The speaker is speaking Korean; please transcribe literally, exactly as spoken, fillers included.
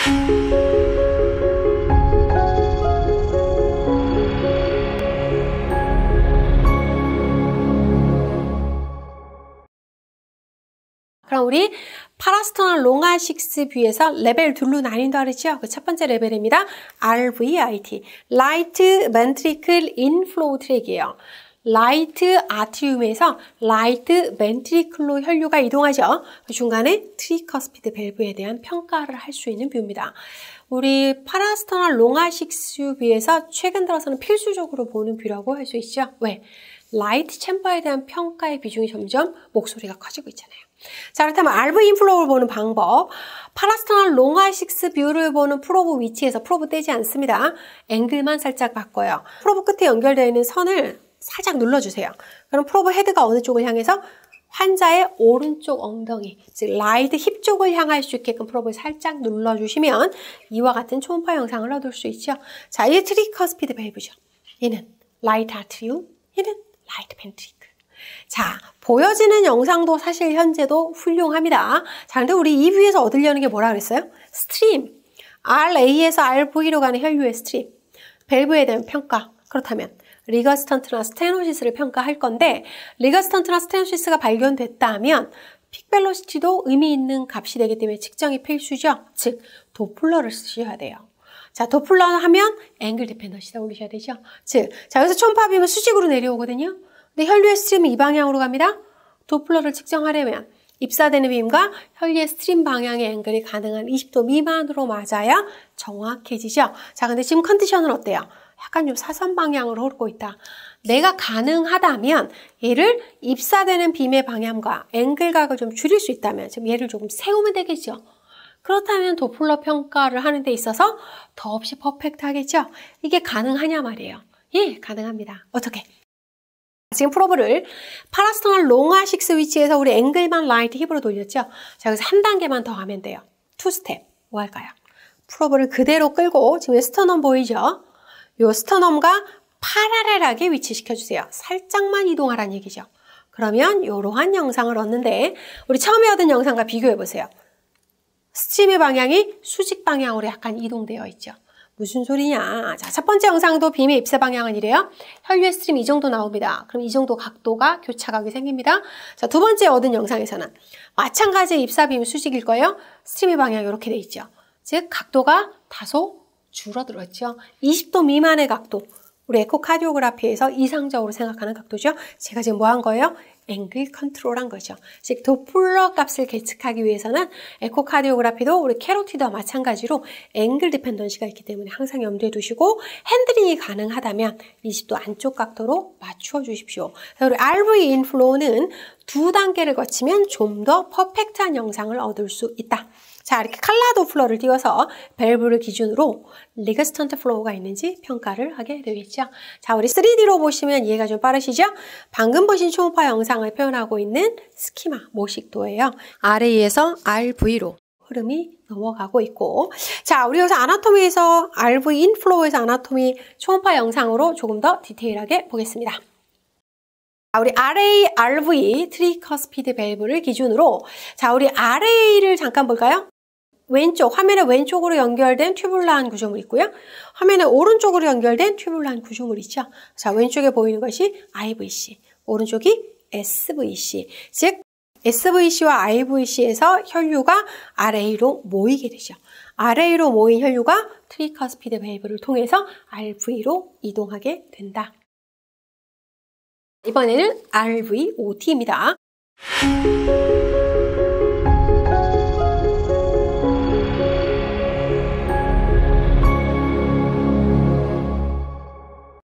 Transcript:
그럼 우리 파라스토널 롱아식스 뷰에서 레벨 둘로 나뉜다 그랬죠? 그 첫 번째 레벨입니다. 알 브이 아이 티, Right Ventricle Inflow 트랙이에요. 라이트 아트리움에서 라이트 벤트리클로 혈류가 이동하죠. 그 중간에 트리커스피드 밸브에 대한 평가를 할 수 있는 뷰입니다. 우리 파라스토널 롱아식스 뷰에서 최근 들어서는 필수적으로 보는 뷰라고 할 수 있죠. 왜? 라이트 챔버에 대한 평가의 비중이 점점 목소리가 커지고 있잖아요. 자, 그렇다면 알브 인플로우를 보는 방법. 파라스토널 롱아식스 뷰를 보는 프로브 위치에서 프로브 떼지 않습니다. 앵글만 살짝 바꿔요. 프로브 끝에 연결되어 있는 선을 살짝 눌러주세요. 그럼 프로브 헤드가 어느 쪽을 향해서 환자의 오른쪽 엉덩이, 즉 라이트 힙 쪽을 향할 수 있게끔 프로브를 살짝 눌러주시면 이와 같은 초음파 영상을 얻을 수 있죠. 자, 이게 트리커스피드 밸브죠. 얘는 라이트 아트리움, 얘는 라이트 벤트리클. 자, 보여지는 영상도 사실 현재도 훌륭합니다. 자, 근데 우리 이 뷰에서 얻으려는 게 뭐라 그랬어요? 스트림. 알 에이에서 알 브이로 가는 혈류의 스트림. 밸브에 대한 평가. 그렇다면 리거스턴트나 스테노시스를 평가할 건데 리거스턴트나 스테노시스가 발견됐다면 픽 벨로시티도 의미 있는 값이 되기 때문에 측정이 필수죠. 즉, 도플러를 쓰셔야 돼요. 자, 도플러는 하면 앵글 디펜던시다 올리셔야 되죠. 즉, 자, 여기서 초음파 빔은 수직으로 내려오거든요. 근데 혈류의 스트림은 이 방향으로 갑니다. 도플러를 측정하려면 입사되는 빔과 혈류의 스트림 방향의 앵글이 가능한 이십 도 미만으로 맞아야 정확해지죠. 자, 근데 지금 컨디션은 어때요? 약간 좀 사선 방향으로 흐르고 있다. 내가 가능하다면 얘를 입사되는 빔의 방향과 앵글각을 좀 줄일 수 있다면 지금 얘를 조금 세우면 되겠죠. 그렇다면 도플러 평가를 하는 데 있어서 더없이 퍼펙트하겠죠. 이게 가능하냐 말이에요. 예, 가능합니다. 어떻게? 지금 프로브를 파라스토널 롱아식스 위치에서 우리 앵글만 라이트 힙으로 돌렸죠. 자, 여기서 한 단계만 더 하면 돼요. 투 스텝. 뭐 할까요? 프로브를 그대로 끌고 지금 스터넘 보이죠? 요 스터넘과 파라렐하게 위치시켜주세요. 살짝만 이동하라는 얘기죠. 그러면 이러한 영상을 얻는데 우리 처음에 얻은 영상과 비교해보세요. 스트림의 방향이 수직 방향으로 약간 이동되어 있죠. 무슨 소리냐. 자, 첫 번째 영상도 빔의 입사 방향은 이래요. 혈류의 스트림 이 정도 나옵니다. 그럼 이 정도 각도가 교차각이 생깁니다. 자, 두 번째 얻은 영상에서는 마찬가지의 입사 빔 수직일 거예요. 스트림의 방향이 이렇게 돼 있죠. 즉, 각도가 다소 줄어들었죠. 이십 도 미만의 각도. 우리 에코카디오그라피에서 이상적으로 생각하는 각도죠. 제가 지금 뭐 한 거예요? 앵글 컨트롤한 거죠. 즉 도플러 값을 계측하기 위해서는 에코카디오그라피도 우리 캐로티드와 마찬가지로 앵글 디펜던시가 있기 때문에 항상 염두에 두시고 핸들링이 가능하다면 이십 도 안쪽 각도로 맞추어 주십시오. 우리 알 브이 인플로우는 두 단계를 거치면 좀 더 퍼펙트한 영상을 얻을 수 있다. 자, 이렇게 칼라 도플러를 띄워서 밸브를 기준으로 리거스턴트 플로우가 있는지 평가를 하게 되겠죠. 자, 우리 쓰리 디로 보시면 이해가 좀 빠르시죠? 방금 보신 초음파 영상을 표현하고 있는 스키마, 모식도예요. 알 에이에서 알 브이로 흐름이 넘어가고 있고, 자, 우리 여기서 아나토미에서 알 브이 인플로우에서 아나토미 초음파 영상으로 조금 더 디테일하게 보겠습니다. 자, 우리 알 에이, 알 브이, 트리커스피드 밸브를 기준으로 자, 우리 알 에이를 잠깐 볼까요? 왼쪽, 화면의 왼쪽으로 연결된 튜뷸라한 구조물 있고요. 화면의 오른쪽으로 연결된 튜뷸라한 구조물 있죠. 자, 왼쪽에 보이는 것이 아이 브이 씨, 오른쪽이 에스 브이 씨. 즉, 에스 브이 씨와 아이 브이 씨에서 혈류가 알 에이로 모이게 되죠. 알 에이로 모인 혈류가 트리커스피드 밸브를 통해서 알 브이로 이동하게 된다. 이번에는 알 브이 오 티입니다.